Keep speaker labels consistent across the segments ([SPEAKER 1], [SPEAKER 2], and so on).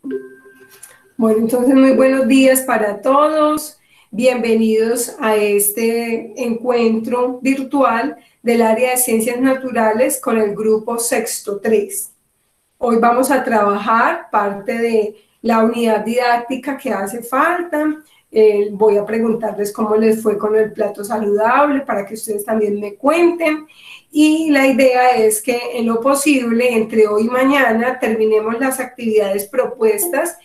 [SPEAKER 1] Bueno, entonces muy buenos días para todos. Bienvenidos a este encuentro virtual del área de Ciencias Naturales con el grupo Sexto 3. Hoy vamos a trabajar parte de la unidad didáctica que hace falta. Voy a preguntarles cómo les fue con el plato saludable para que ustedes también me cuenten. Y la idea es que en lo posible, entre hoy y mañana, terminemos las actividades propuestas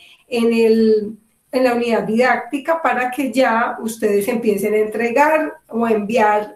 [SPEAKER 1] en la unidad didáctica para que ya ustedes empiecen a entregar o a enviar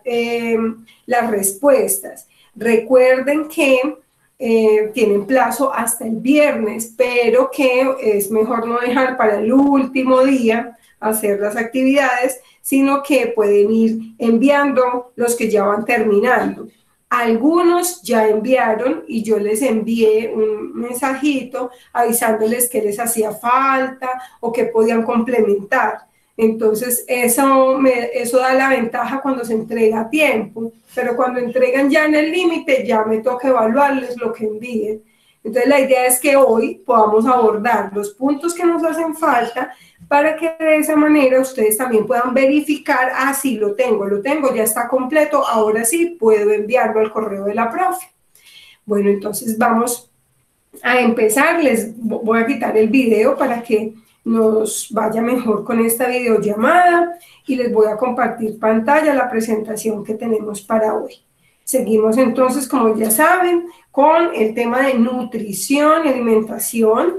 [SPEAKER 1] las respuestas. Recuerden que tienen plazo hasta el viernes, pero que es mejor no dejar para el último día hacer las actividades, sino que pueden ir enviando los que ya van terminando. Algunos ya enviaron y yo les envié un mensajito avisándoles que les hacía falta o que podían complementar. Entonces, eso da la ventaja cuando se entrega a tiempo, pero cuando entregan ya en el límite, ya me toca evaluarles lo que envíen. Entonces, la idea es que hoy podamos abordar los puntos que nos hacen falta para que de esa manera ustedes también puedan verificar, sí, lo tengo, ya está completo, ahora sí puedo enviarlo al correo de la profe. Bueno, entonces vamos a empezar. Les voy a quitar el video para que nos vaya mejor con esta videollamada y les voy a compartir pantalla, la presentación que tenemos para hoy. Seguimos entonces, como ya saben, con el tema de nutrición y alimentación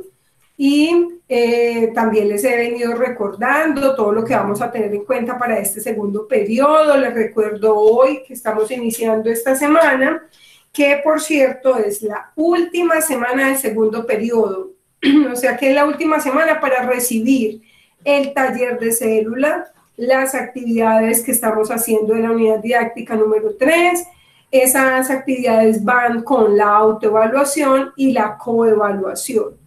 [SPEAKER 1] y también les he venido recordando todo lo que vamos a tener en cuenta para este segundo periodo. Les recuerdo hoy que estamos iniciando esta semana, que por cierto es la última semana del segundo periodo, o sea que es la última semana para recibir el taller de célula, las actividades que estamos haciendo en la unidad didáctica número 3, esas actividades van con la autoevaluación y la coevaluación.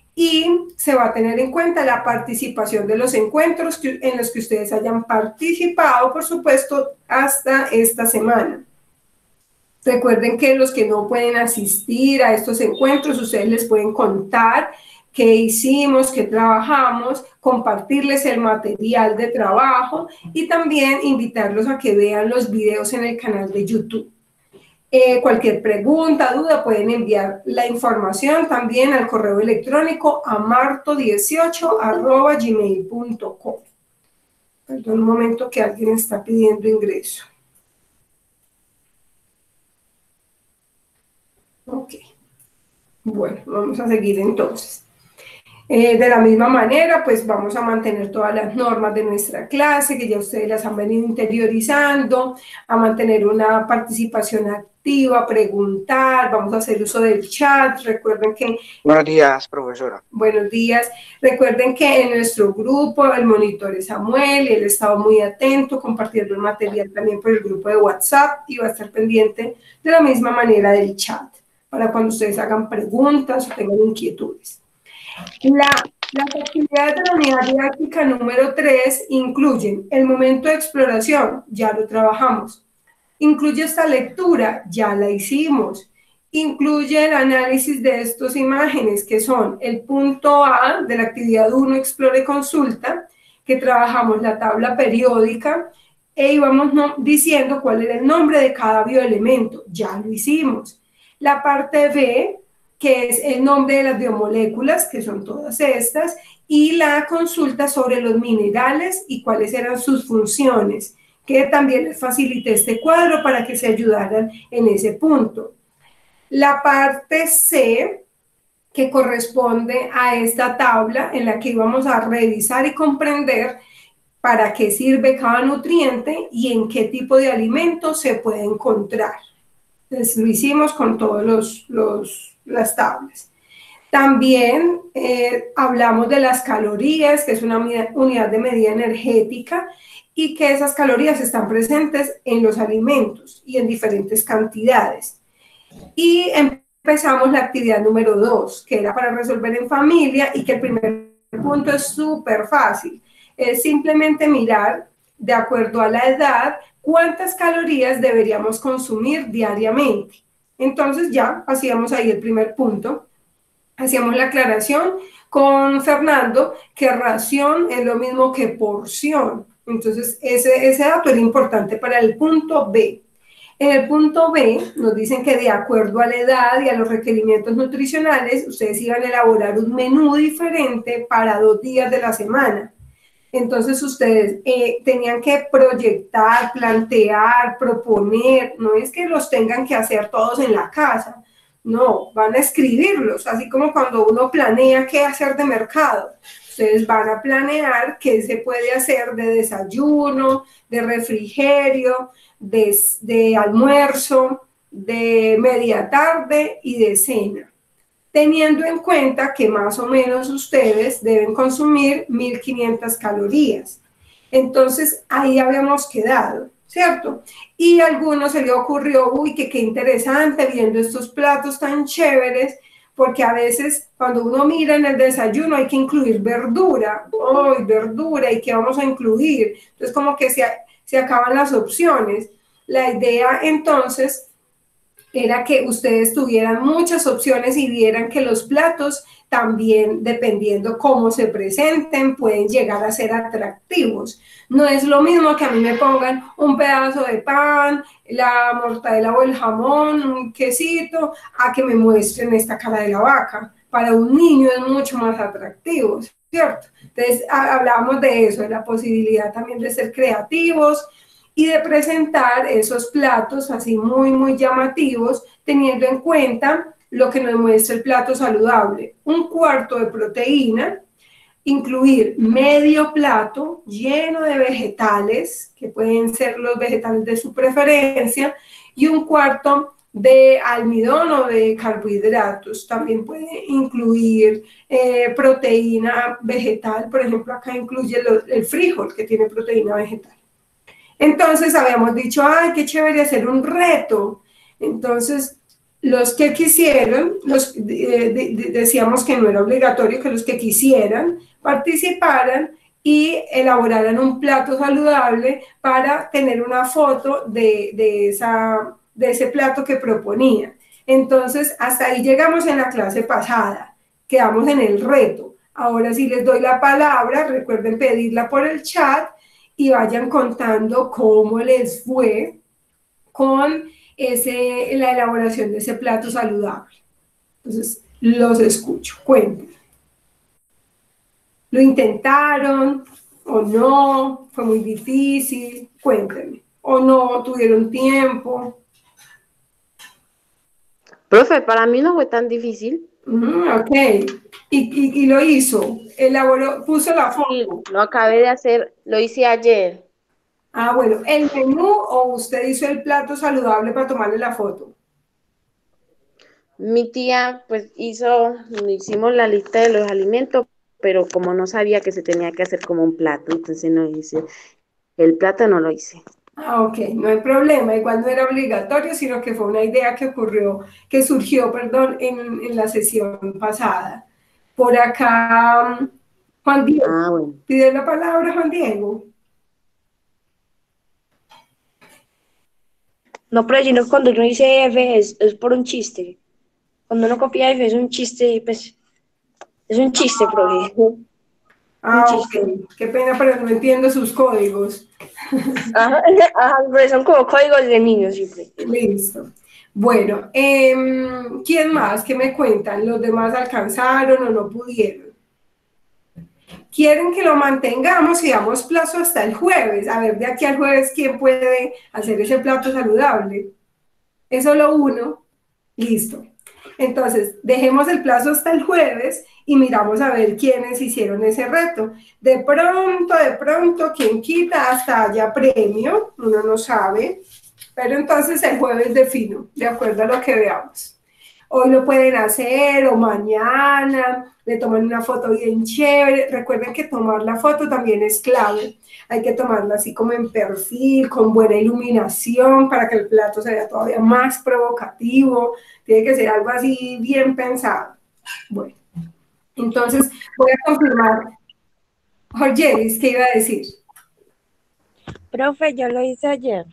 [SPEAKER 1] Y se va a tener en cuenta la participación de los encuentros en los que ustedes hayan participado, por supuesto, hasta esta semana. Recuerden que los que no pueden asistir a estos encuentros, ustedes les pueden contar qué hicimos, qué trabajamos, compartirles el material de trabajo y también invitarlos a que vean los videos en el canal de YouTube. Cualquier pregunta, duda, pueden enviar la información también al correo electrónico amarto18@gmail.com. Perdón un momento que alguien está pidiendo ingreso. Ok. Bueno, vamos a seguir entonces. De la misma manera, pues vamos a mantener todas las normas de nuestra clase, que ya ustedes las han venido interiorizando, a mantener una participación activa, preguntar, vamos a hacer uso del chat. Recuerden que...
[SPEAKER 2] Buenos días, profesora.
[SPEAKER 1] Buenos días. Recuerden que en nuestro grupo el monitor es Samuel, y él ha estado muy atento, compartiendo el material también por el grupo de WhatsApp y va a estar pendiente de la misma manera del chat, para cuando ustedes hagan preguntas o tengan inquietudes. Las actividades de la unidad didáctica número 3 incluyen el momento de exploración, ya lo trabajamos. Incluye esta lectura, ya la hicimos. Incluye el análisis de estas imágenes, que son el punto A de la actividad 1, Explore y Consulta, que trabajamos la tabla periódica e íbamos diciendo cuál era el nombre de cada bioelemento, ya lo hicimos. La parte B, que es el nombre de las biomoléculas, que son todas estas, y la consulta sobre los minerales y cuáles eran sus funciones, que también les facilité este cuadro para que se ayudaran en ese punto. La parte C, que corresponde a esta tabla en la que íbamos a revisar y comprender para qué sirve cada nutriente y en qué tipo de alimento se puede encontrar. Entonces lo hicimos con todas las tablas. También hablamos de las calorías, que es una unidad de medida energética, y que esas calorías están presentes en los alimentos y en diferentes cantidades. Y empezamos la actividad número 2, que era para resolver en familia, y que el primer punto es súper fácil. Es simplemente mirar, de acuerdo a la edad, cuántas calorías deberíamos consumir diariamente. Entonces ya hacíamos ahí el primer punto. hacíamos la aclaración con Fernando que ración es lo mismo que porción. Entonces, ese dato era importante para el punto B. En el punto B nos dicen que de acuerdo a la edad y a los requerimientos nutricionales, ustedes iban a elaborar un menú diferente para 2 días de la semana. Entonces ustedes tenían que proyectar, plantear, proponer, no es que los tengan que hacer todos en la casa, no, van a escribirlos, así como cuando uno planea qué hacer de mercado. Ustedes van a planear qué se puede hacer de desayuno, de refrigerio, de almuerzo, de media tarde y de cena, teniendo en cuenta que más o menos ustedes deben consumir 1.500 calorías. Entonces, ahí habíamos quedado, ¿cierto? Y a algunos se le ocurrió, uy, que qué interesante, viendo estos platos tan chéveres, porque a veces cuando uno mira en el desayuno hay que incluir verdura, ¡ay, verdura! ¿Y qué vamos a incluir? Entonces, como que se acaban las opciones. La idea entonces era que ustedes tuvieran muchas opciones y vieran que los platos también, dependiendo cómo se presenten, pueden llegar a ser atractivos. No es lo mismo que a mí me pongan un pedazo de pan, la mortadela o el jamón, un quesito, a que me muestren esta cara de la vaca. Para un niño es mucho más atractivo, ¿cierto? Entonces, hablábamos de eso, de la posibilidad también de ser creativos, y de presentar esos platos así muy, muy llamativos, teniendo en cuenta lo que nos muestra el plato saludable. 1/4 de proteína, incluir medio plato lleno de vegetales, que pueden ser los vegetales de su preferencia, y 1/4 de almidón o de carbohidratos. También puede incluir proteína vegetal, por ejemplo, acá incluye el frijol, que tiene proteína vegetal. Entonces habíamos dicho, ay, qué chévere hacer un reto. Entonces, los que quisieran, decíamos que no era obligatorio que los que quisieran participaran y elaboraran un plato saludable para tener una foto de ese plato que proponían. Entonces, hasta ahí llegamos en la clase pasada, quedamos en el reto. Ahora sí les doy la palabra, recuerden pedirla por el chat y vayan contando cómo les fue con la elaboración de ese plato saludable. Entonces, los escucho, cuenten. ¿Lo intentaron o no? ¿Fue muy difícil? Cuéntenme. ¿O no tuvieron tiempo?
[SPEAKER 2] Profe, para mí no fue tan difícil.
[SPEAKER 1] Ok. Y lo hizo, elaboró, puso la
[SPEAKER 2] Sí,
[SPEAKER 1] foto.
[SPEAKER 2] lo acabé de hacer, lo hice ayer.
[SPEAKER 1] Ah, bueno, ¿el menú o usted hizo el plato saludable para tomarle la foto?
[SPEAKER 2] Mi tía, pues, hicimos la lista de los alimentos, pero como no sabía que se tenía que hacer como un plato, entonces no hice. El plato no lo hice.
[SPEAKER 1] Ah, ok, no hay problema. Igual no era obligatorio, sino que fue una idea que surgió, perdón, en la sesión pasada. Por acá, Juan Diego,
[SPEAKER 2] Ah, bueno.
[SPEAKER 1] pide la palabra, Juan Diego.
[SPEAKER 3] No, pero si no, cuando uno dice F es por un chiste. Cuando uno copia F es un chiste, pues, es un chiste, profe. Un
[SPEAKER 1] Ah,
[SPEAKER 3] chiste.
[SPEAKER 1] ok, qué pena, pero no entiendo sus códigos.
[SPEAKER 3] Ajá, ajá, pero son como códigos de niños siempre.
[SPEAKER 1] Listo. Bueno, ¿quién más? ¿Qué me cuentan? ¿Los demás alcanzaron o no pudieron? Quieren que lo mantengamos y damos plazo hasta el jueves. A ver, de aquí al jueves, ¿quién puede hacer ese plato saludable? Es solo uno. Listo. Entonces, dejemos el plazo hasta el jueves y miramos a ver quiénes hicieron ese reto. De pronto, quien quita hasta haya premio, uno no sabe, pero entonces el jueves defino, de acuerdo a lo que veamos. Hoy lo pueden hacer o mañana, le toman una foto bien chévere. Recuerden que tomar la foto también es clave. Hay que tomarla así como en perfil, con buena iluminación para que el plato se vea todavía más provocativo. Tiene que ser algo así bien pensado. Bueno, entonces voy a confirmar. Jorgelis, ¿qué iba a decir?
[SPEAKER 3] Profe, yo lo hice ayer.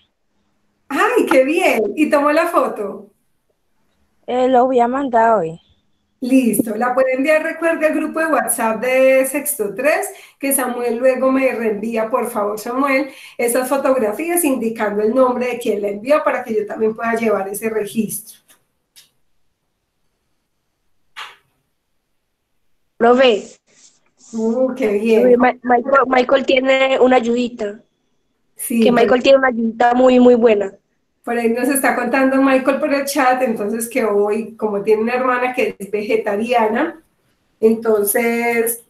[SPEAKER 1] ¡Ay, qué bien! ¿Y tomó la foto?
[SPEAKER 3] Lo voy a mandar hoy.
[SPEAKER 1] Listo, la puede enviar, recuerda el grupo de WhatsApp de Sexto 3, que Samuel luego me reenvía, por favor, Samuel, esas fotografías indicando el nombre de quien la envió para que yo también pueda llevar ese registro.
[SPEAKER 3] Profe,
[SPEAKER 1] Qué bien.
[SPEAKER 3] Michael tiene una ayudita.
[SPEAKER 1] Sí,
[SPEAKER 3] Que Michael tiene una ayudita muy, muy buena.
[SPEAKER 1] por ahí nos está contando Michael por el chat, entonces que hoy, como tiene una hermana que es vegetariana, entonces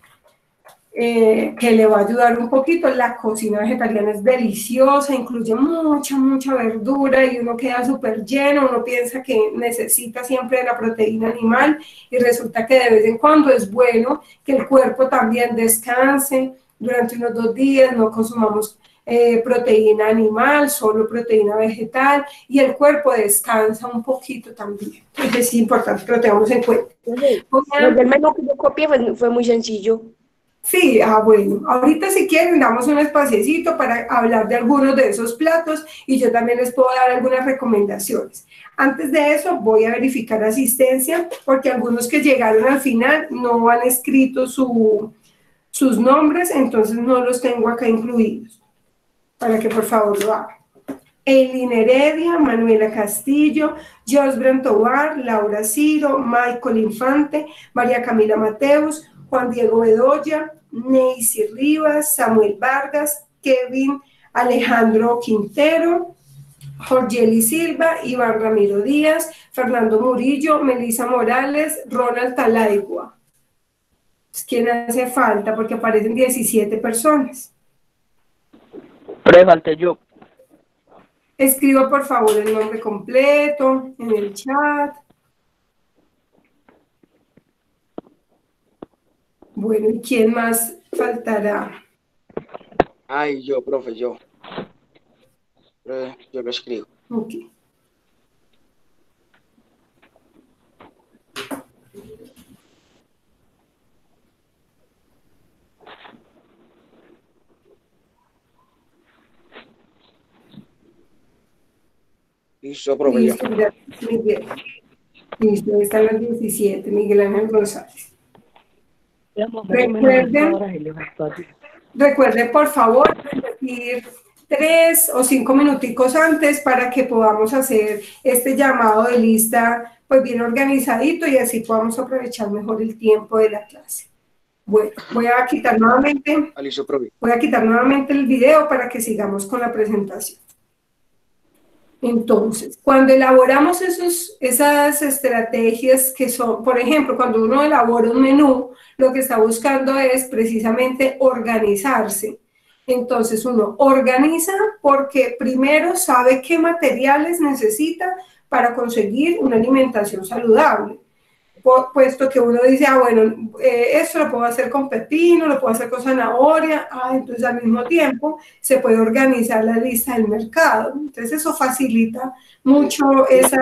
[SPEAKER 1] que le va a ayudar un poquito. La cocina vegetariana es deliciosa, incluye mucha verdura y uno queda súper lleno, uno piensa que necesita siempre la proteína animal y resulta que de vez en cuando es bueno que el cuerpo también descanse durante unos 2 días, no consumamos proteína animal, solo proteína vegetal y el cuerpo descansa un poquito también. Entonces es importante que lo tengamos en cuenta.
[SPEAKER 3] El menú que yo copié fue muy sencillo.
[SPEAKER 1] Sí, bueno, ahorita si quieren damos un espaciecito para hablar de algunos de esos platos y yo también les puedo dar algunas recomendaciones. Antes de eso voy a verificar asistencia porque algunos que llegaron al final no han escrito sus nombres, entonces no los tengo acá incluidos, para que por favor lo hagan. Eileen Heredia, Manuela Castillo, Josbran Tobar, Laura Ciro, Michael Infante, María Camila Mateus, Juan Diego Bedoya, Neisy Rivas, Samuel Vargas, Kevin Alejandro Quintero, Jorgeli Silva, Iván Ramiro Díaz, Fernando Murillo, Melisa Morales, Ronald Talaigua. ¿Quién hace falta? Porque aparecen 17 personas.
[SPEAKER 4] Pero falté yo.
[SPEAKER 1] Escriba por favor el nombre completo en el chat. Bueno, ¿y quién más faltará?
[SPEAKER 4] Ay, yo, profe, yo. Yo lo escribo.
[SPEAKER 1] Ok.
[SPEAKER 4] Listo, profe.
[SPEAKER 1] Listo, gracias, Miguel. Listo, están los 17, Miguel Ángel González. Recuerden, por favor, decir 3 o 5 minuticos antes para que podamos hacer este llamado de lista pues bien organizadito y así podamos aprovechar mejor el tiempo de la clase. Bueno, voy a quitar nuevamente el video para que sigamos con la presentación. Entonces, cuando elaboramos esas estrategias que son, por ejemplo, cuando uno elabora un menú, lo que está buscando es precisamente organizarse. Entonces, uno organiza porque primero sabe qué materiales necesita para conseguir una alimentación saludable. Puesto que uno dice, bueno, esto lo puedo hacer con pepino, lo puedo hacer con zanahoria, entonces al mismo tiempo se puede organizar la lista del mercado. Entonces eso facilita mucho esa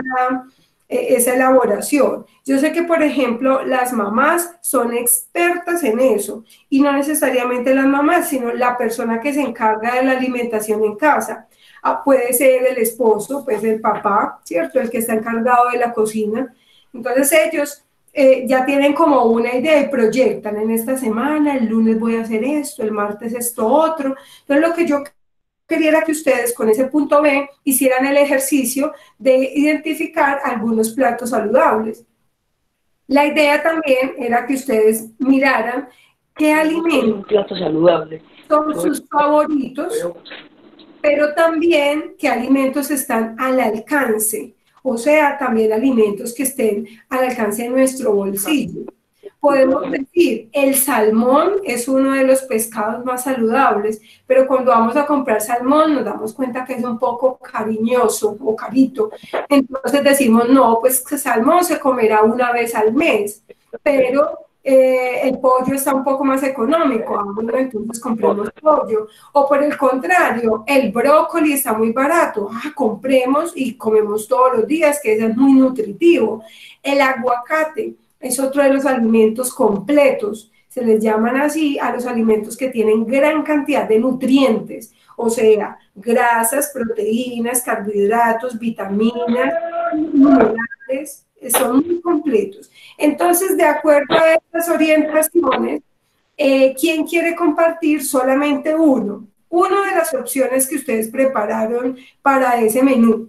[SPEAKER 1] elaboración. Yo sé que, por ejemplo, las mamás son expertas en eso, y no necesariamente las mamás, sino la persona que se encarga de la alimentación en casa. Puede ser el esposo, puede ser el papá, ¿cierto? El que está encargado de la cocina. Entonces ellos ya tienen como una idea y proyectan en esta semana, el lunes voy a hacer esto, el martes esto otro. Entonces lo que yo quería era que ustedes con ese punto B hicieran el ejercicio de identificar algunos platos saludables. La idea también era que ustedes miraran qué alimentos son sus favoritos, pero también qué alimentos están al alcance. O sea, también alimentos que estén al alcance de nuestro bolsillo. Podemos decir, el salmón es uno de los pescados más saludables, pero cuando vamos a comprar salmón nos damos cuenta que es un poco cariñoso o carito. Entonces decimos, no, pues salmón se comerá una vez al mes, pero el pollo está un poco más económico, entonces compremos pollo. O por el contrario, el brócoli está muy barato, compremos y comemos todos los días, que es muy nutritivo. El aguacate es otro de los alimentos completos, se les llaman así a los alimentos que tienen gran cantidad de nutrientes, o sea, grasas, proteínas, carbohidratos, vitaminas, minerales, son muy completos. Entonces, de acuerdo a estas orientaciones, ¿quién quiere compartir? Solamente uno. Una de las opciones que ustedes prepararon para ese menú.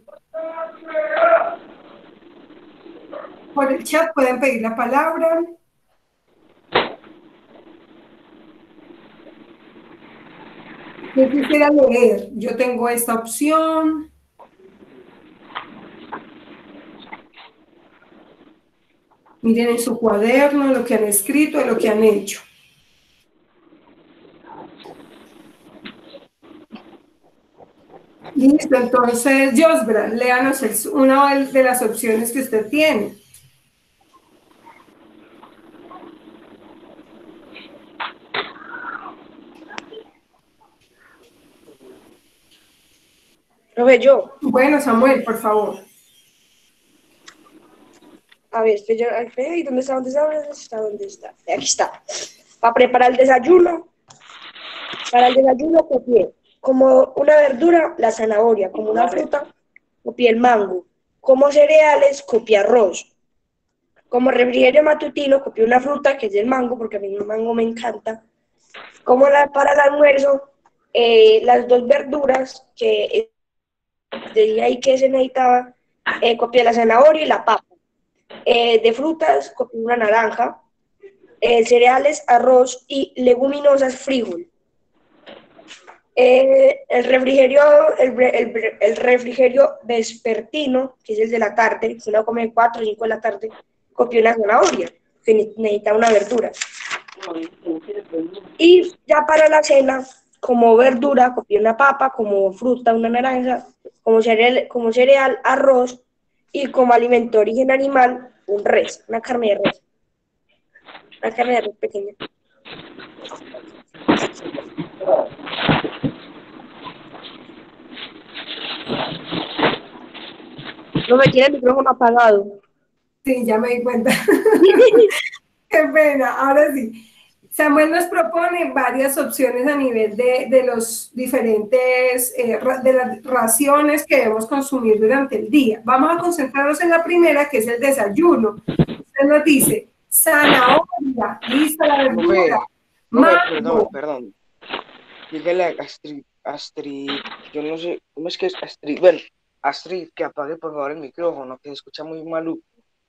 [SPEAKER 1] Por el chat pueden pedir la palabra. Yo quisiera leer. Yo tengo esta opción. Miren en su cuaderno lo que han escrito, lo que han hecho. Listo, entonces, Josbra, léanos una de las opciones que usted tiene.
[SPEAKER 3] Profe, yo.
[SPEAKER 1] Bueno, Samuel, por favor.
[SPEAKER 3] A ver, ¿y dónde está? ¿Dónde está? ¿Dónde está? Aquí está. Para preparar el desayuno. Para el desayuno copié como una verdura la zanahoria, como una fruta copié el mango, como cereales copié arroz, como refrigerio matutino copié una fruta que es el mango, porque a mí el mango me encanta, como para el almuerzo las dos verduras que decía ahí que se necesitaba, copié la zanahoria y la papa. De frutas copié una naranja, cereales, arroz y leguminosas, frijol. El refrigerio vespertino, que es el de la tarde, que uno come 4 o 5 de la tarde, copié una zanahoria, que necesita una verdura. Y ya para la cena, como verdura, copié una papa, como fruta, una naranja, como cereal, arroz, y como alimento de origen animal, un res, una carne de res. Una carne de res pequeña. No me tiene el micrófono apagado.
[SPEAKER 1] Sí, ya me di cuenta. Qué pena. Ahora sí. Samuel nos propone varias opciones a nivel de los diferentes, de las raciones que debemos consumir durante el día. Vamos a concentrarnos en la primera, que es el desayuno. Usted nos dice, zanahoria, lista la verdura, mango.
[SPEAKER 4] Perdón. Dígale a Astrid, yo no sé, ¿cómo es que es Astrid? Bueno, Astrid, que apague por favor el micrófono, que se escucha muy maluco.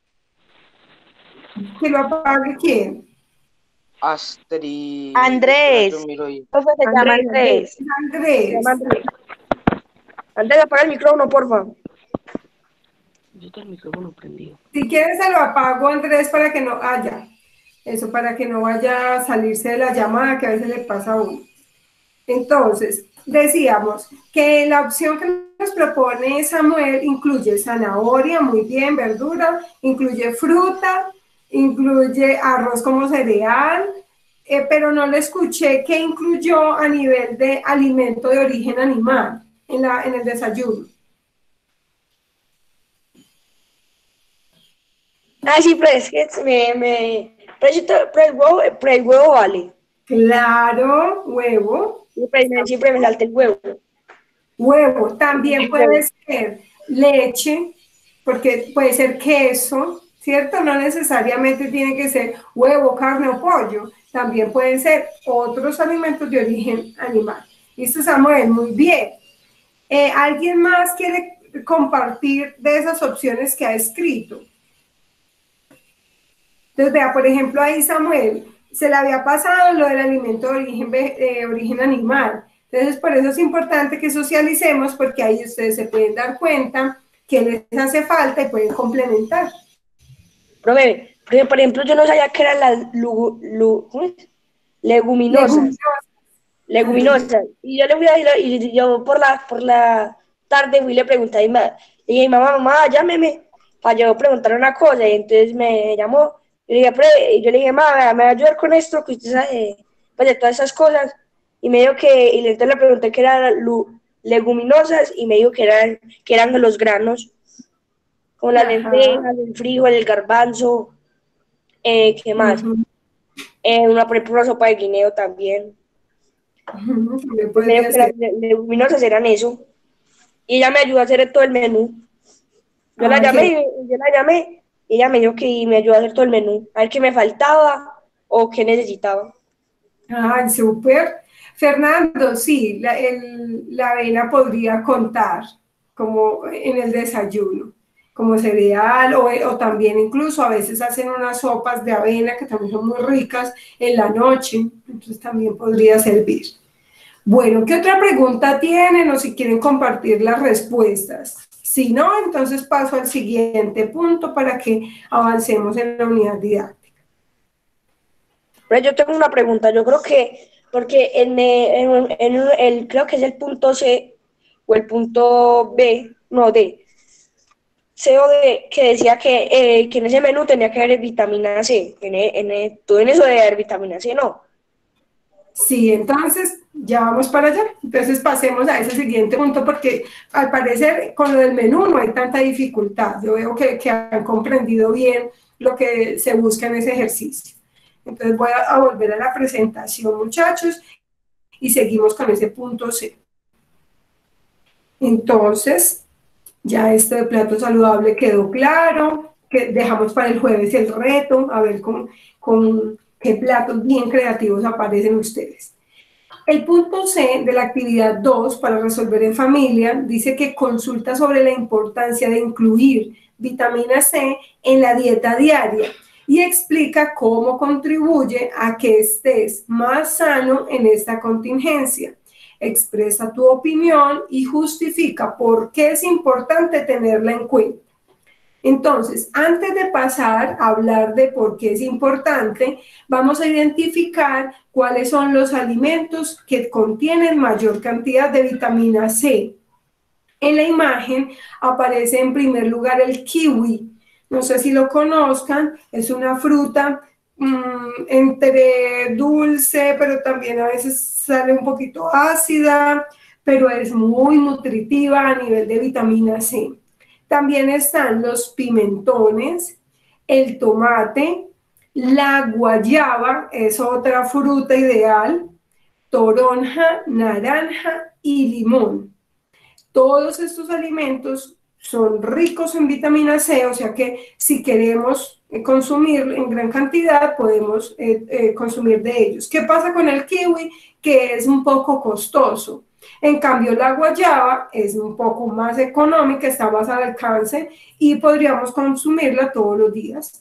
[SPEAKER 1] ¿Que lo apague quién?
[SPEAKER 4] Astrid.
[SPEAKER 2] Andrés.
[SPEAKER 4] Yo miro ahí.
[SPEAKER 2] ¿Cómo se llama Andrés?
[SPEAKER 1] Andrés.
[SPEAKER 3] Andrés, apaga el micrófono, por favor.
[SPEAKER 2] Yo tengo el micrófono prendido.
[SPEAKER 1] Si quieres se lo apago, Andrés, para que no haya. Eso, para que no vaya a salirse de la llamada, que a veces le pasa a uno. Entonces, decíamos que la opción que nos propone Samuel incluye zanahoria, muy bien, verdura, incluye fruta, incluye arroz como cereal, pero no le escuché qué incluyó a nivel de alimento de origen animal en el desayuno.
[SPEAKER 3] Ah, sí, pero es que pero el huevo vale.
[SPEAKER 1] Claro, huevo.
[SPEAKER 3] Siempre me salta el huevo.
[SPEAKER 1] Huevo, también puede ser leche, porque puede ser queso, ¿cierto? No necesariamente tiene que ser huevo, carne o pollo, también pueden ser otros alimentos de origen animal. Listo, Samuel, muy bien. ¿Alguien más quiere compartir de esas opciones que ha escrito? Entonces, vea, por ejemplo, ahí Samuel se le había pasado lo del alimento de origen animal. Entonces, por eso es importante que socialicemos, porque ahí ustedes se pueden dar cuenta que les hace falta y pueden complementar.
[SPEAKER 3] Profe, porque, por ejemplo, yo no sabía que eran las leguminosas. Leguminosas. Y yo le fui a decir, y yo por la tarde fui y le pregunté a mi mamá, y dije, mamá, llámeme para yo preguntar una cosa. Y entonces me llamó. Y yo le dije, mamá, ¿me va a ayudar con esto? Que usted sabe, pues de todas esas cosas. Y me dijo y entonces le pregunté qué eran leguminosas, y me dijo que eran los granos, como la lenteja, el frijol, el garbanzo, ¿qué más? Por ejemplo, una sopa de guineo también. Me dijo que las leguminosas eran eso. Y ella me ayudó a hacer todo el menú. Yo la llamé ella me dijo que me ayudó a hacer todo el menú, a ver qué me faltaba o qué necesitaba.
[SPEAKER 1] Ay, súper. Fernando, sí, la avena podría contar como en el desayuno, como cereal o también incluso a veces hacen unas sopas de avena que también son muy ricas en la noche, entonces también podría servir. Bueno, ¿qué otra pregunta tienen o si quieren compartir las respuestas? Si no, entonces paso al siguiente punto para que avancemos en la unidad didáctica.
[SPEAKER 3] Pero yo tengo una pregunta, yo creo que, porque creo que es el punto C o el punto B, no, D, C o D, que decía que en ese menú tenía que haber vitamina C, tú en eso debe haber vitamina C, ¿no?
[SPEAKER 1] Sí, entonces ya vamos para allá. Entonces pasemos a ese siguiente punto porque al parecer con lo del menú no hay tanta dificultad. Yo veo que han comprendido bien lo que se busca en ese ejercicio. Entonces voy a volver a la presentación, muchachos, y seguimos con ese punto C. Entonces, ya este de plato saludable quedó claro, que dejamos para el jueves el reto, a ver con qué platos bien creativos aparecen ustedes. El punto C de la actividad 2 para resolver en familia dice que consulta sobre la importancia de incluir vitamina C en la dieta diaria y explica cómo contribuye a que estés más sano en esta contingencia. Expresa tu opinión y justifica por qué es importante tenerla en cuenta. Entonces, antes de pasar a hablar de por qué es importante, vamos a identificar cuáles son los alimentos que contienen mayor cantidad de vitamina C. En la imagen aparece en primer lugar el kiwi. No sé si lo conozcan, es una fruta entre dulce, pero también a veces sale un poquito ácida, pero es muy nutritiva a nivel de vitamina C. También están los pimentones, el tomate, la guayaba, es otra fruta ideal, toronja, naranja y limón. Todos estos alimentos son ricos en vitamina C, o sea que si queremos consumir en gran cantidad, podemos consumir de ellos. ¿Qué pasa con el kiwi? Que es un poco costoso. En cambio, la guayaba es un poco más económica, está más al alcance y podríamos consumirla todos los días.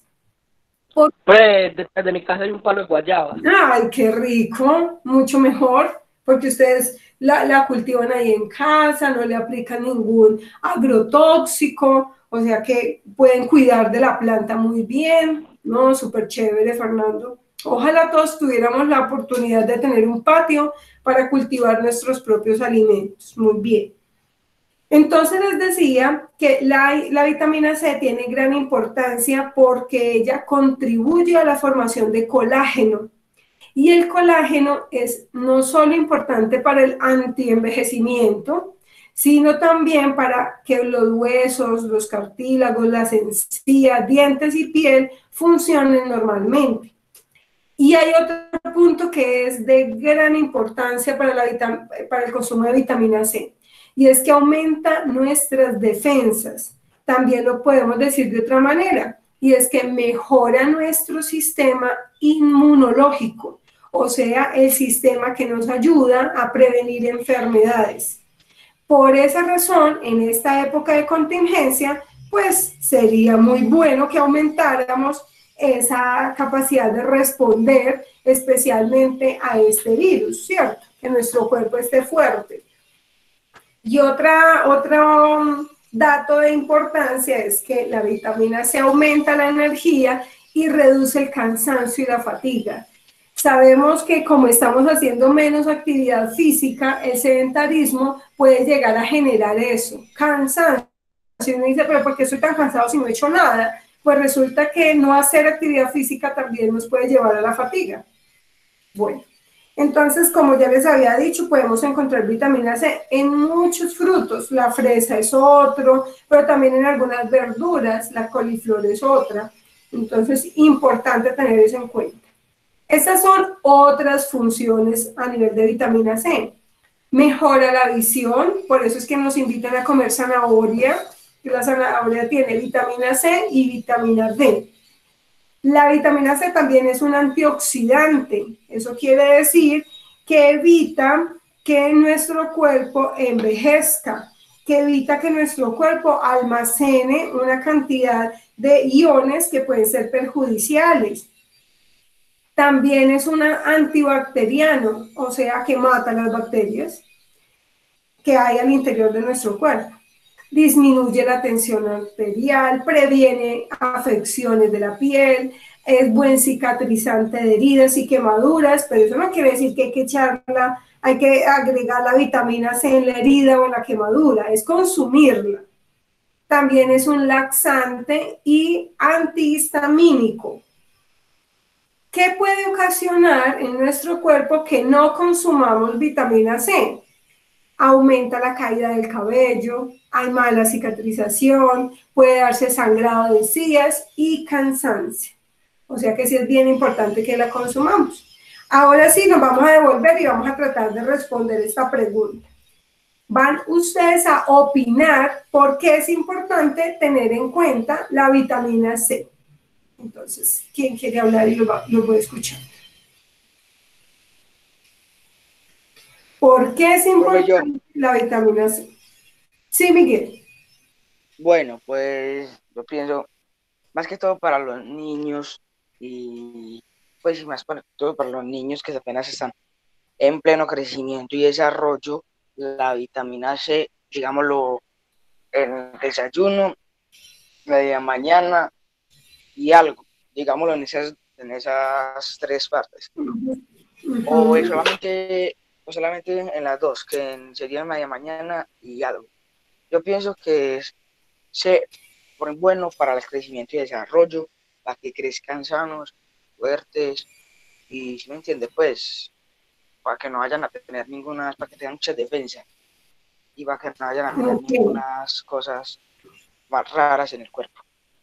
[SPEAKER 5] Pues desde mi casa hay un palo de guayaba.
[SPEAKER 1] ¡Ay, qué rico! Mucho mejor, porque ustedes la cultivan ahí en casa, no le aplican ningún agrotóxico, o sea que pueden cuidar de la planta muy bien, ¿no? Súper chévere, Fernando. Ojalá todos tuviéramos la oportunidad de tener un patio para cultivar nuestros propios alimentos. Muy bien. Entonces les decía que la vitamina C tiene gran importancia porque ella contribuye a la formación de colágeno. Y el colágeno es no solo importante para el antienvejecimiento, sino también para que los huesos, los cartílagos, las encías, dientes y piel funcionen normalmente. Y hay otro punto que es de gran importancia para el consumo de vitamina C, y es que aumenta nuestras defensas. También lo podemos decir de otra manera, y es que mejora nuestro sistema inmunológico, o sea, el sistema que nos ayuda a prevenir enfermedades. Por esa razón, en esta época de contingencia, pues sería muy bueno que aumentáramos esa capacidad de responder especialmente a este virus, ¿cierto? Que nuestro cuerpo esté fuerte. Y otro dato de importancia es que la vitamina C aumenta la energía y reduce el cansancio y la fatiga. Sabemos que como estamos haciendo menos actividad física, el sedentarismo puede llegar a generar eso, cansancio. Si uno dice, pero ¿por qué estoy tan cansado si no he hecho nada? Pues resulta que no hacer actividad física también nos puede llevar a la fatiga. Bueno, entonces, como ya les había dicho, podemos encontrar vitamina C en muchos frutos. La fresa es otro, pero también en algunas verduras, la coliflor es otra. Entonces, importante tener eso en cuenta. Estas son otras funciones a nivel de vitamina C. Mejora la visión, por eso es que nos invitan a comer zanahoria. que la zanahoria tiene vitamina C y vitamina D. La vitamina C también es un antioxidante. Eso quiere decir que evita que nuestro cuerpo envejezca, que evita que nuestro cuerpo almacene una cantidad de iones que pueden ser perjudiciales. También es un antibacteriano, o sea que mata las bacterias que hay al interior de nuestro cuerpo. Disminuye la tensión arterial, previene afecciones de la piel, es buen cicatrizante de heridas y quemaduras, pero eso no quiere decir que hay que echarla, hay que agregar la vitamina C en la herida o en la quemadura, es consumirla. También es un laxante y antihistamínico. ¿Qué puede ocasionar en nuestro cuerpo que no consumamos vitamina C? Aumenta la caída del cabello, hay mala cicatrización, puede darse sangrado de encías y cansancio. O sea que sí es bien importante que la consumamos. Ahora sí, nos vamos a devolver y vamos a tratar de responder esta pregunta. Van ustedes a opinar por qué es importante tener en cuenta la vitamina C. Entonces, ¿quién quiere hablar y lo voy a escuchar? ¿Por qué es importante la vitamina C? Sí, Miguel.
[SPEAKER 4] Bueno, pues yo pienso, más que todo para los niños y pues más para todo para los niños que apenas están en pleno crecimiento y desarrollo, la vitamina C, digámoslo, en el desayuno, media mañana y algo, digámoslo en esas tres partes. O solamente en las dos, que sería media mañana y algo. Yo pienso que es bueno para el crecimiento y desarrollo, para que crezcan sanos, fuertes, y si me entiende, pues, para que no vayan a tener para que tengan mucha defensa, y para que no vayan a tener ningunas cosas más raras en el cuerpo.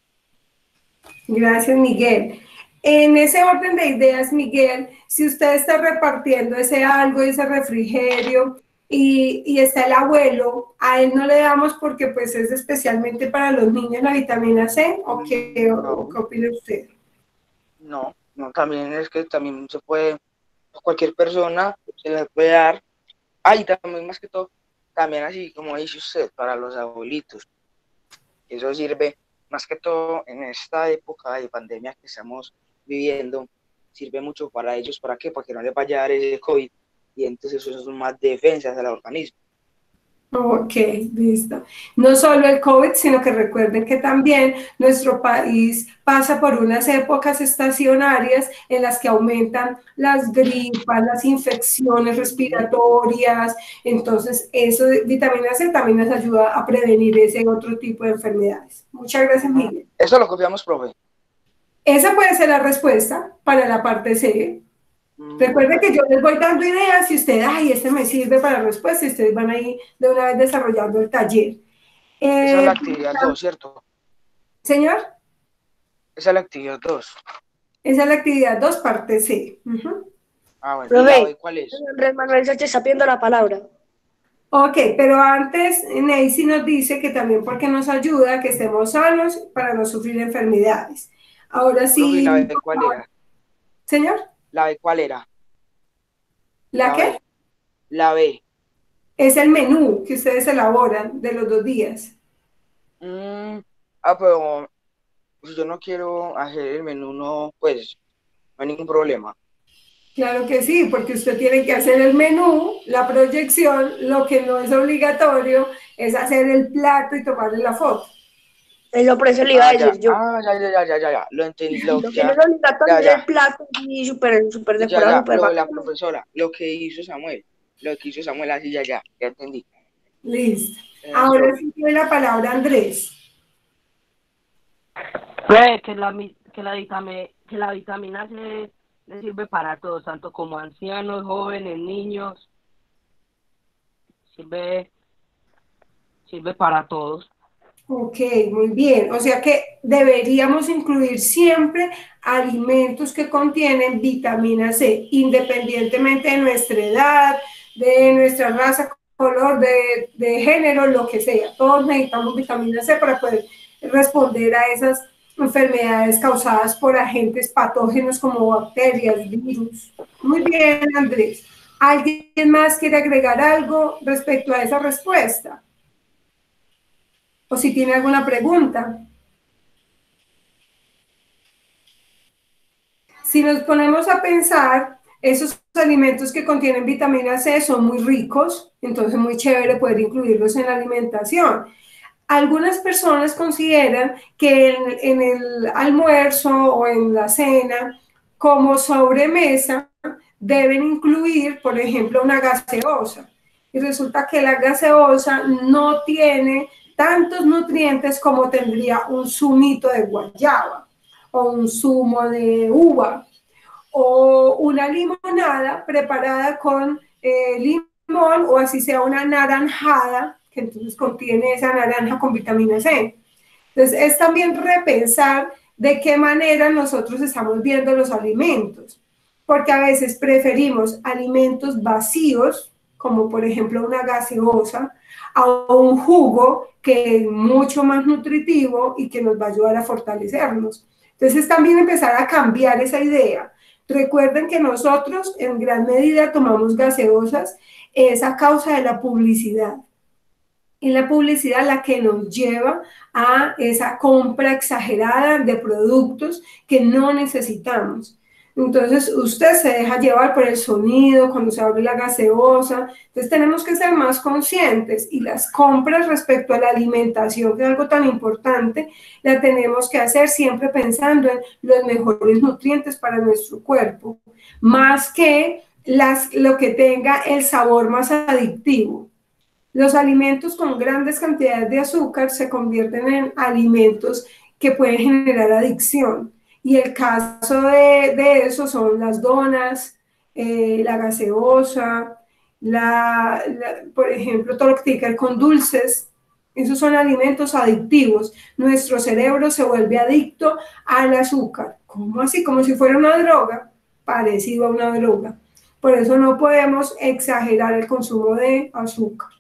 [SPEAKER 1] Gracias, Miguel. En ese orden de ideas, Miguel, si usted está repartiendo ese algo, ese refrigerio, y está el abuelo, a él no le damos porque pues es especialmente para los niños la vitamina C, ¿o qué opina usted?
[SPEAKER 4] No, también es que también se puede, cualquier persona se le puede dar, y también más que todo, también así como dice usted, para los abuelitos, eso sirve más que todo en esta época de pandemia que estamos viviendo, sirve mucho para ellos. ¿Para qué? Para que no les vaya a dar ese COVID y entonces eso son más defensas al organismo.
[SPEAKER 1] Ok, listo. No solo el COVID, sino que recuerden que también nuestro país pasa por unas épocas estacionarias en las que aumentan las gripas, las infecciones respiratorias. Entonces, eso de vitamina C también nos ayuda a prevenir ese otro tipo de enfermedades. Muchas gracias, Miguel.
[SPEAKER 4] Eso lo copiamos, profe.
[SPEAKER 1] Esa puede ser la respuesta para la parte C. Recuerden que yo les voy dando ideas y ustedes, este me sirve para la respuesta, y ustedes van ahí de una vez desarrollando el taller.
[SPEAKER 4] Esa es la actividad 2, ¿cierto?
[SPEAKER 1] ¿Señor?
[SPEAKER 4] Esa es la actividad 2.
[SPEAKER 1] Esa es la actividad 2, parte C.
[SPEAKER 4] Bueno,
[SPEAKER 3] Profe,
[SPEAKER 4] ¿cuál es?
[SPEAKER 3] Andrés Manuel Sánchez está pidiendo la palabra.
[SPEAKER 1] Ok, pero antes, Neisy nos dice que también porque nos ayuda a que estemos sanos para no sufrir enfermedades. Ahora sí.
[SPEAKER 4] Profe, ¿la B cuál era?
[SPEAKER 1] ¿Señor?
[SPEAKER 4] ¿La B cuál era?
[SPEAKER 1] ¿La qué?
[SPEAKER 4] B. La B.
[SPEAKER 1] Es el menú que ustedes elaboran de los 2 días.
[SPEAKER 4] Pero si yo no quiero hacer el menú, no, pues, no hay ningún problema.
[SPEAKER 1] Claro que sí, porque usted tiene que hacer el menú, la proyección, lo que no es obligatorio es hacer el plato y tomarle la foto.
[SPEAKER 3] Por eso le iba a decir yo.
[SPEAKER 4] Ya, lo entendí.
[SPEAKER 3] Lo que no es obligatorio es el plato y súper decorado, súper bacano.
[SPEAKER 4] La profesora, lo que hizo Samuel así, ya entendí.
[SPEAKER 1] Listo. Ahora sí tiene la palabra Andrés.
[SPEAKER 5] Pues que la vitamina C le sirve para todos, tanto como ancianos, jóvenes, niños, sirve para todos.
[SPEAKER 1] Ok, muy bien. O sea que deberíamos incluir siempre alimentos que contienen vitamina C, independientemente de nuestra edad, de nuestra raza, color, de género, lo que sea. Todos necesitamos vitamina C para poder responder a esas enfermedades causadas por agentes patógenos como bacterias, virus. Muy bien, Andrés. ¿Alguien más quiere agregar algo respecto a esa respuesta? O si tiene alguna pregunta. Si nos ponemos a pensar, esos alimentos que contienen vitamina C son muy ricos, entonces muy chévere poder incluirlos en la alimentación. Algunas personas consideran que en el almuerzo o en la cena, como sobremesa, deben incluir, por ejemplo, una gaseosa. Y resulta que la gaseosa no tiene tantos nutrientes como tendría un zumito de guayaba o un zumo de uva o una limonada preparada con limón o así sea una naranjada que entonces contiene esa naranja con vitamina C. Entonces es también repensar de qué manera nosotros estamos viendo los alimentos, porque a veces preferimos alimentos vacíos, como por ejemplo una gaseosa, a un jugo que es mucho más nutritivo y que nos va a ayudar a fortalecernos. Entonces también empezar a cambiar esa idea. Recuerden que nosotros en gran medida tomamos gaseosas, es a causa de la publicidad. Y la publicidad la que nos lleva a esa compra exagerada de productos que no necesitamos. Entonces usted se deja llevar por el sonido cuando se abre la gaseosa. Entonces tenemos que ser más conscientes y las compras respecto a la alimentación, que es algo tan importante, la tenemos que hacer siempre pensando en los mejores nutrientes para nuestro cuerpo, más que lo que tenga el sabor más adictivo. Los alimentos con grandes cantidades de azúcar se convierten en alimentos que pueden generar adicción. Y el caso de eso son las donas, la gaseosa, por ejemplo, todo lo que tiene que ver con dulces. Esos son alimentos adictivos. Nuestro cerebro se vuelve adicto al azúcar. ¿Cómo así? Como si fuera una droga, parecido a una droga. Por eso no podemos exagerar el consumo de azúcar.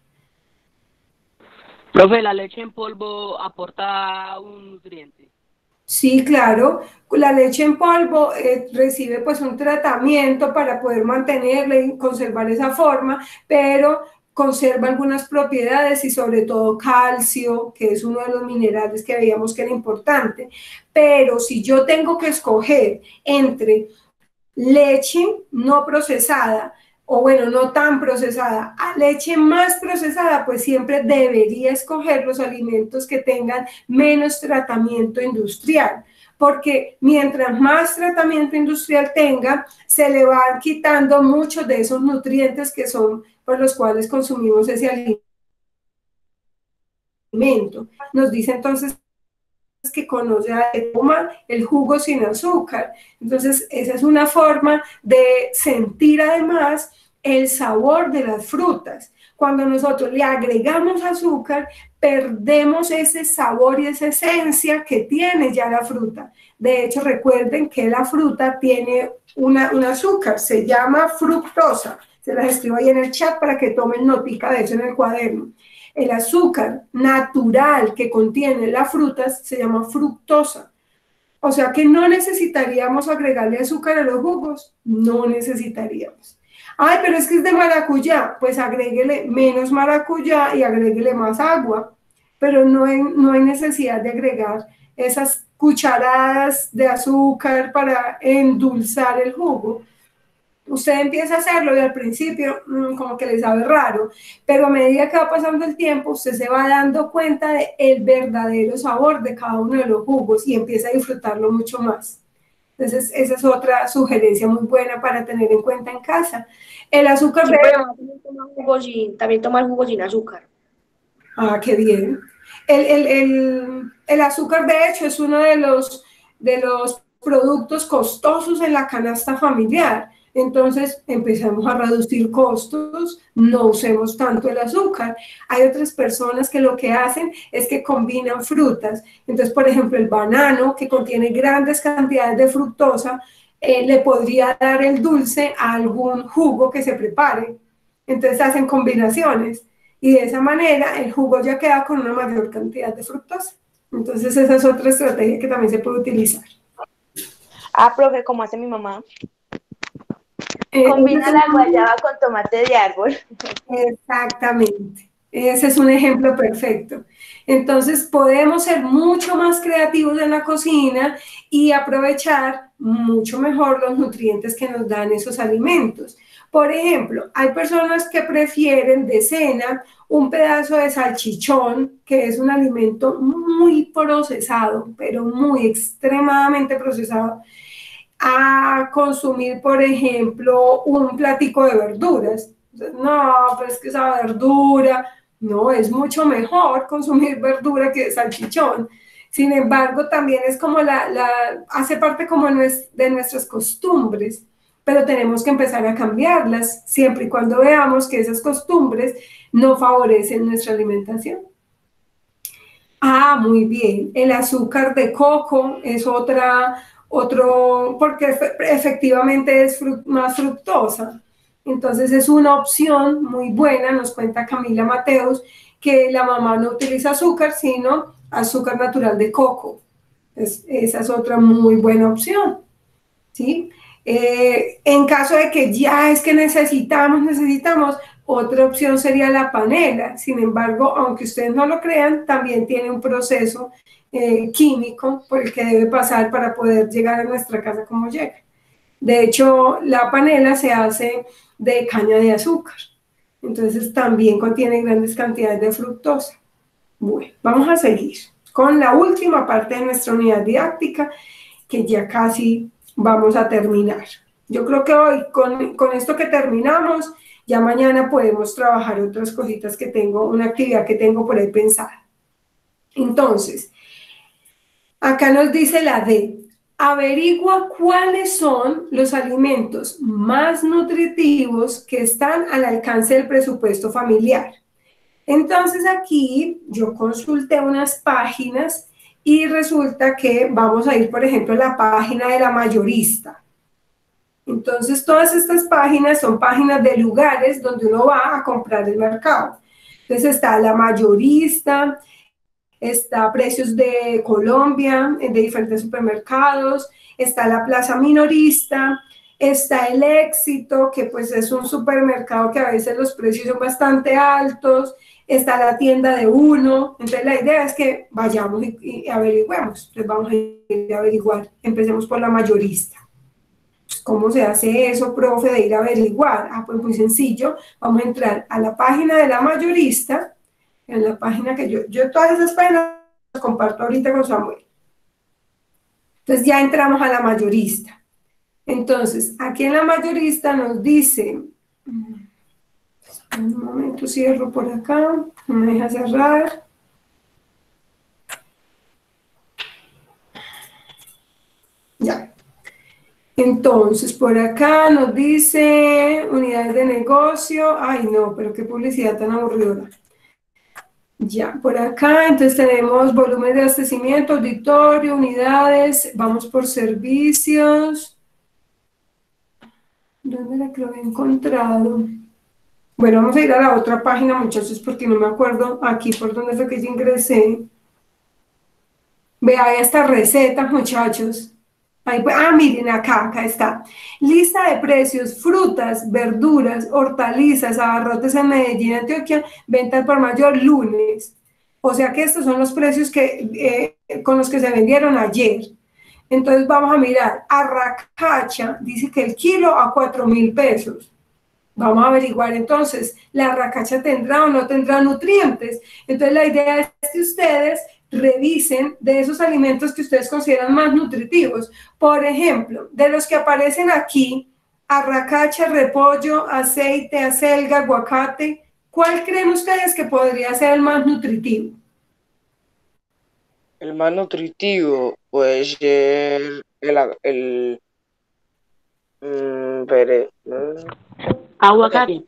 [SPEAKER 5] Profe, ¿la leche en polvo aporta un nutriente?
[SPEAKER 1] Sí, claro. La leche en polvo recibe pues un tratamiento para poder mantenerla y conservar esa forma, pero conserva algunas propiedades y sobre todo calcio, que es uno de los minerales que veíamos que era importante. Pero si yo tengo que escoger entre leche no procesada, o bueno, no tan procesada, a leche más procesada, pues siempre debería escoger los alimentos que tengan menos tratamiento industrial, porque mientras más tratamiento industrial tenga, se le van quitando muchos de esos nutrientes que son por los cuales consumimos ese alimento. Nos dice entonces que conoce toma el jugo sin azúcar. Entonces, esa es una forma de sentir además el sabor de las frutas. Cuando nosotros le agregamos azúcar, perdemos ese sabor y esa esencia que tiene ya la fruta. De hecho, recuerden que la fruta tiene un azúcar, se llama fructosa. Se las escribo ahí en el chat para que tomen notica de eso en el cuaderno. El azúcar natural que contiene las frutas se llama fructosa. O sea que no necesitaríamos agregarle azúcar a los jugos, no necesitaríamos. Ay, pero es que es de maracuyá, pues agréguele menos maracuyá y agréguele más agua, pero no hay necesidad de agregar esas cucharadas de azúcar para endulzar el jugo. Usted empieza a hacerlo y al principio como que le sabe raro, pero a medida que va pasando el tiempo, usted se va dando cuenta del verdadero sabor de cada uno de los jugos y empieza a disfrutarlo mucho más. Entonces, esa es otra sugerencia muy buena para tener en cuenta en casa. El azúcar
[SPEAKER 3] sí, también toma el jugo sin azúcar.
[SPEAKER 1] Ah, qué bien. El azúcar, de hecho, es uno de los productos costosos en la canasta familiar. Entonces empezamos a reducir costos, no usemos tanto el azúcar. Hay otras personas que lo que hacen es que combinan frutas. Entonces, por ejemplo, el banano, que contiene grandes cantidades de fructosa, le podría dar el dulce a algún jugo que se prepare. Entonces hacen combinaciones. y de esa manera el jugo ya queda con una mayor cantidad de fructosa. Entonces esa es otra estrategia que también se puede utilizar.
[SPEAKER 2] Ah, profe, como hace mi mamá.
[SPEAKER 1] Ese
[SPEAKER 2] Combina
[SPEAKER 1] es
[SPEAKER 2] la
[SPEAKER 1] un-
[SPEAKER 2] guayaba con tomate de árbol.
[SPEAKER 1] Exactamente. Ese es un ejemplo perfecto. Entonces podemos ser mucho más creativos en la cocina y aprovechar mucho mejor los nutrientes que nos dan esos alimentos. Por ejemplo, hay personas que prefieren de cena un pedazo de salchichón, que es un alimento muy procesado, pero muy extremadamente procesado, a consumir, por ejemplo, un platico de verduras. No, pero es que esa verdura, no, es mucho mejor consumir verdura que salchichón. Sin embargo, también es como hace parte como de nuestras costumbres, pero tenemos que empezar a cambiarlas siempre y cuando veamos que esas costumbres no favorecen nuestra alimentación. Ah, muy bien. El azúcar de coco es porque efectivamente es más fructosa. Entonces es una opción muy buena, nos cuenta Camila Mateus, que la mamá no utiliza azúcar, sino azúcar natural de coco. Esa es otra muy buena opción, ¿sí? En caso de que ya es que necesitamos, otra opción sería la panela. Sin embargo, aunque ustedes no lo crean, también tiene un proceso químico por el que debe pasar para poder llegar a nuestra casa como llega. De hecho, la panela se hace de caña de azúcar. Entonces también contiene grandes cantidades de fructosa. Bueno, vamos a seguir con la última parte de nuestra unidad didáctica, que ya casi vamos a terminar. Yo creo que hoy, con esto que terminamos, ya mañana podemos trabajar otras cositas que tengo, una actividad que tengo por ahí pensada. Entonces, acá nos dice la D. Averigua cuáles son los alimentos más nutritivos que están al alcance del presupuesto familiar. Entonces aquí yo consulté unas páginas y resulta que vamos a ir, por ejemplo, a la página de la mayorista. Entonces todas estas páginas son páginas de lugares donde uno va a comprar el mercado. Entonces está la mayorista, está Precios de Colombia, de diferentes supermercados, está la Plaza Minorista, está El Éxito, que pues es un supermercado que a veces los precios son bastante altos, está la tienda de uno. Entonces la idea es que vayamos y averigüemos. Entonces vamos a ir a averiguar. Empecemos por la mayorista. ¿Cómo se hace eso, profe, de ir a averiguar? Ah, pues muy sencillo. Vamos a entrar a la página de la mayorista, en la página que yo todas esas páginas las comparto ahorita con Samuel. Entonces ya entramos a la mayorista. Entonces, aquí en la mayorista nos dice, un momento, cierro por acá, no me deja cerrar. Ya. Entonces, por acá nos dice unidades de negocio. Ay, no, pero qué publicidad tan aburrida. Ya, por acá, entonces tenemos volumen de abastecimiento, auditorio, unidades, vamos por servicios. ¿Dónde la que lo había encontrado? Bueno, vamos a ir a la otra página, muchachos, porque no me acuerdo aquí por dónde fue que yo ingresé. Vea esta receta, muchachos. Ahí, miren, acá está. Lista de precios, frutas, verduras, hortalizas, abarrotes en Medellín, Antioquia, venta al por mayor lunes. O sea que estos son los precios con los que se vendieron ayer. Entonces vamos a mirar. Arracacha dice que el kilo a 4.000 pesos. Vamos a averiguar entonces, ¿la arracacha tendrá o no tendrá nutrientes? Entonces la idea es que ustedes revisen de esos alimentos que ustedes consideran más nutritivos. Por ejemplo, de los que aparecen aquí, arracacha, repollo, aceite, acelga, aguacate, ¿cuál creen ustedes que podría ser el más nutritivo?
[SPEAKER 4] El más nutritivo puede ser
[SPEAKER 5] Aguacate.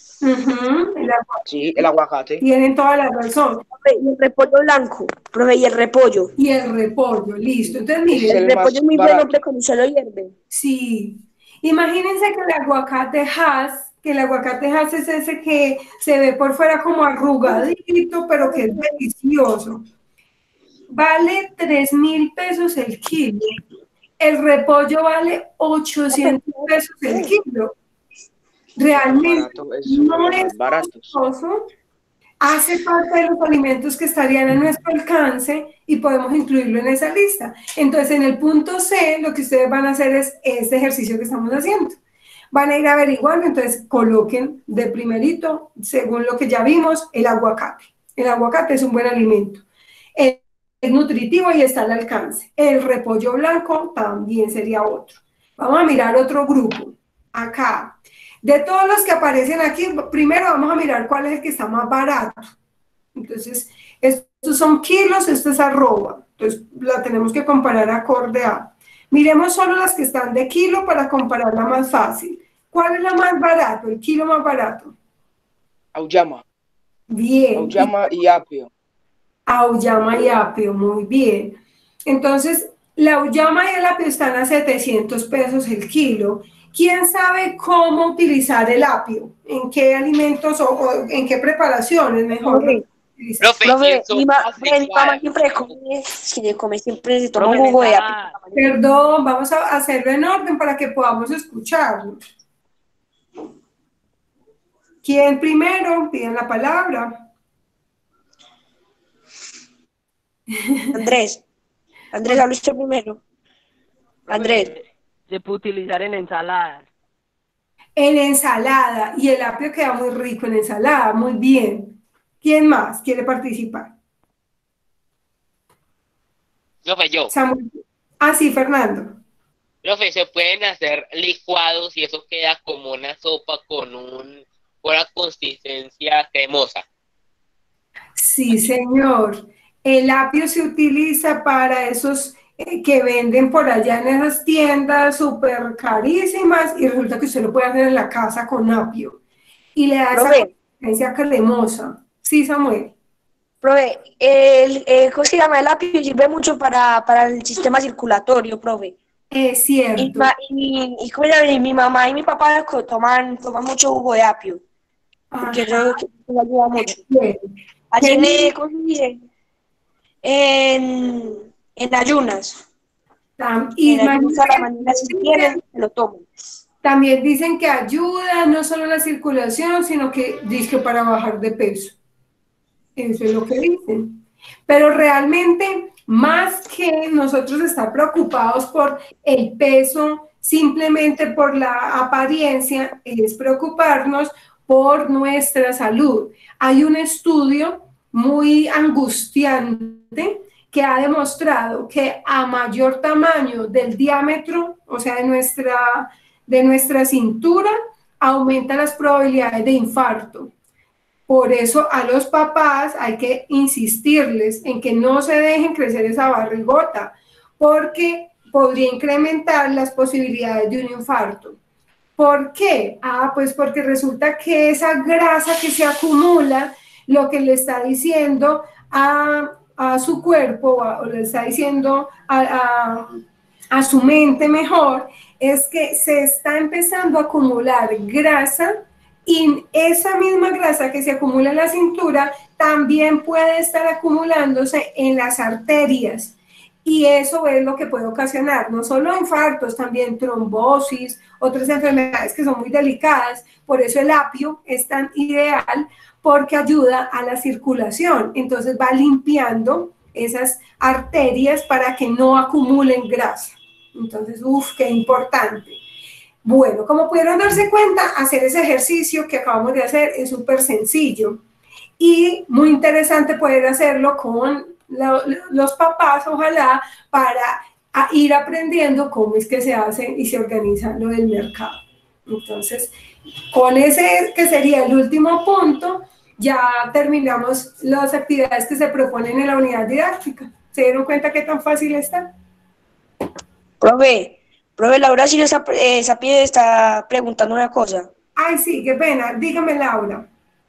[SPEAKER 4] Sí, el aguacate.
[SPEAKER 1] Tienen toda la razón.
[SPEAKER 3] Y el repollo blanco, profe, y el repollo.
[SPEAKER 1] Y el repollo, listo. Entonces, miren,
[SPEAKER 4] Es
[SPEAKER 3] El
[SPEAKER 4] el
[SPEAKER 3] repollo
[SPEAKER 4] más
[SPEAKER 3] es muy
[SPEAKER 4] barato.
[SPEAKER 3] bueno, pero cuando se lo hierve.
[SPEAKER 1] sí. Imagínense que el aguacate Hass que el aguacate es ese que se ve por fuera como arrugadito, pero que es delicioso. Vale 3.000 pesos el kilo. El repollo vale 800 pesos el kilo. Realmente
[SPEAKER 4] Es
[SPEAKER 1] no
[SPEAKER 4] los más
[SPEAKER 1] es
[SPEAKER 4] baratos.
[SPEAKER 1] costoso, hace parte de los alimentos que estarían a nuestro alcance y podemos incluirlo en esa lista. Entonces, en el punto C, lo que ustedes van a hacer es este ejercicio que estamos haciendo. Van a ir averiguando, entonces coloquen de primerito, según lo que ya vimos, el aguacate. El aguacate es un buen alimento. Es nutritivo y está al alcance. El repollo blanco también sería otro. Vamos a mirar otro grupo. Acá. De todos los que aparecen aquí, primero vamos a mirar cuál es el que está más barato. Entonces, estos son kilos, esto es arroba. Entonces, la tenemos que comparar acorde a. Miremos solo las que están de kilo para compararla más fácil. ¿Cuál es la más barato, el kilo más barato?
[SPEAKER 4] Auyama.
[SPEAKER 1] Bien.
[SPEAKER 4] Auyama y apio.
[SPEAKER 1] Auyama y apio, muy bien. Entonces, la auyama y el apio están a 700 pesos el kilo. ¿Quién sabe cómo utilizar el apio? ¿En qué alimentos o en qué preparaciones mejor lo utilizar?
[SPEAKER 3] Profe, mi mamá siempre come siempre se toma un jugo de apio.
[SPEAKER 1] Perdón, vamos a hacerlo en orden para que podamos escucharlo. ¿Quién primero? Piden la palabra.
[SPEAKER 3] Andrés, habla usted primero. Andrés.
[SPEAKER 5] Se puede utilizar en ensaladas.
[SPEAKER 1] En ensalada, y el apio queda muy rico en ensalada, muy bien. ¿Quién más quiere participar?
[SPEAKER 6] Profe, yo.
[SPEAKER 1] Samuel. Ah, sí, Fernando.
[SPEAKER 6] Profe, se pueden hacer licuados y eso queda como una sopa con una consistencia cremosa.
[SPEAKER 1] Sí, señor. El apio se utiliza para esos que venden por allá en esas tiendas súper carísimas y resulta que usted lo puede hacer en la casa con apio. Y le da esa
[SPEAKER 3] Profe.
[SPEAKER 1] consistencia cremosa. Sí, Samuel.
[SPEAKER 3] Profe, ¿cómo se llama? El apio sirve mucho para el sistema circulatorio, profe.
[SPEAKER 1] Es cierto.
[SPEAKER 3] ¿Cómo se llama? Y mi mamá y mi papá toman mucho jugo de apio. Porque eso ayuda mucho.
[SPEAKER 1] Bien.
[SPEAKER 3] Así ¿cómo se dice? En ayunas.
[SPEAKER 1] Y
[SPEAKER 3] en ayunas a la mañana si quieren, se lo toman.
[SPEAKER 1] También dicen que ayuda no solo a la circulación, sino que dice para bajar de peso. Eso es lo que dicen. Pero realmente, más que nosotros estar preocupados por el peso, simplemente por la apariencia, es preocuparnos por nuestra salud. Hay un estudio muy angustiante que ha demostrado que a mayor tamaño del diámetro, o sea, de nuestra cintura, aumenta las probabilidades de infarto. Por eso a los papás hay que insistirles en que no se dejen crecer esa barrigota, porque podría incrementar las posibilidades de un infarto. ¿Por qué? Pues porque resulta que esa grasa que se acumula, lo que le está diciendo a su cuerpo, o le está diciendo a su mente mejor, es que se está empezando a acumular grasa y esa misma grasa que se acumula en la cintura también puede estar acumulándose en las arterias. Y eso es lo que puede ocasionar no solo infartos, también trombosis, otras enfermedades que son muy delicadas. Por eso el apio es tan ideal, porque ayuda a la circulación. Entonces va limpiando esas arterias para que no acumulen grasa. Entonces, qué importante. Bueno, como pudieron darse cuenta, hacer ese ejercicio que acabamos de hacer es súper sencillo y muy interesante poder hacerlo con los papás, ojalá, para ir aprendiendo cómo es que se hace y se organiza lo del mercado. Entonces, con ese que sería el último punto, ya terminamos las actividades que se proponen en la unidad didáctica. ¿Se dieron cuenta qué tan fácil está?
[SPEAKER 3] Profe, Laura Silvia Sapie está preguntando una cosa.
[SPEAKER 1] Ay, sí, qué pena. Dígame, Laura.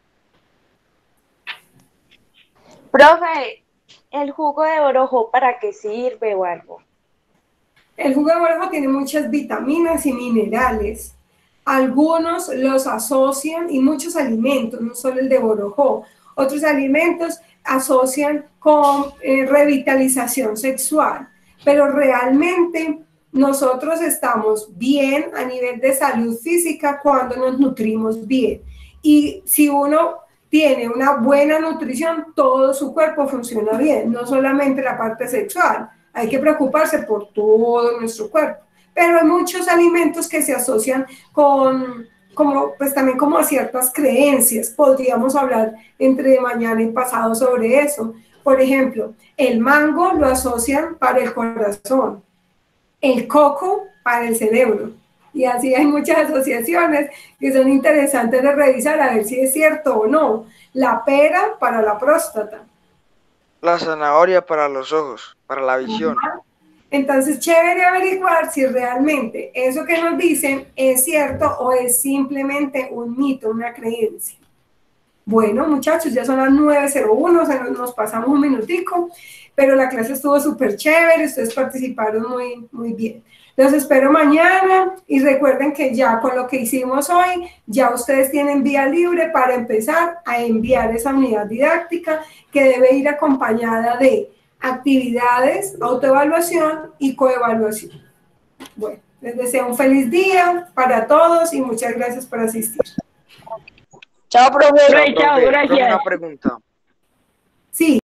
[SPEAKER 2] Profe, ¿el jugo de orojo para qué sirve o algo?
[SPEAKER 1] El jugo de orojo tiene muchas vitaminas y minerales. Algunos los asocian, y muchos alimentos, no solo el de borojó, otros alimentos asocian con revitalización sexual, pero realmente nosotros estamos bien a nivel de salud física cuando nos nutrimos bien. Y si uno tiene una buena nutrición, todo su cuerpo funciona bien, no solamente la parte sexual. Hay que preocuparse por todo nuestro cuerpo. Pero hay muchos alimentos que se asocian con, pues también como a ciertas creencias. Podríamos hablar entre mañana y pasado sobre eso. Por ejemplo, el mango lo asocian para el corazón, el coco para el cerebro. Y así hay muchas asociaciones que son interesantes de revisar a ver si es cierto o no. La pera para la próstata.
[SPEAKER 4] La zanahoria para los ojos, para la visión.
[SPEAKER 1] Entonces, chévere averiguar si realmente eso que nos dicen es cierto o es simplemente un mito, una creencia. Bueno, muchachos, ya son las 9:01, o sea, nos pasamos un minutico, pero la clase estuvo súper chévere, ustedes participaron muy bien. Los espero mañana y recuerden que ya con lo que hicimos hoy, ya ustedes tienen vía libre para empezar a enviar esa unidad didáctica que debe ir acompañada de actividades, autoevaluación y coevaluación. Bueno, les deseo un feliz día para todos y muchas gracias por asistir.
[SPEAKER 3] Chao, profe.
[SPEAKER 5] Chao, gracias.
[SPEAKER 4] Una pregunta.
[SPEAKER 1] Sí.